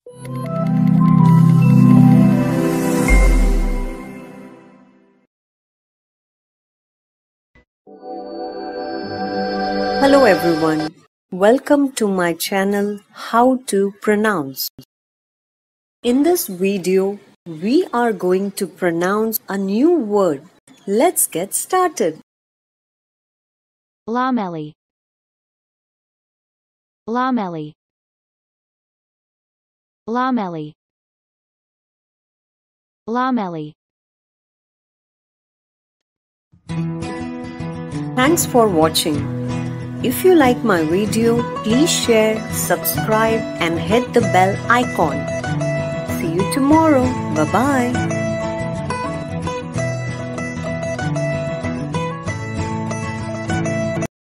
Hello everyone, welcome to my channel How to Pronounce. In this video, we are going to pronounce a new word. Let's get started. Lamellae. Lamellae. Lamellae. Lamellae. Thanks for watching. If you like my video, please share, subscribe and hit the bell icon. See you tomorrow. Bye-bye.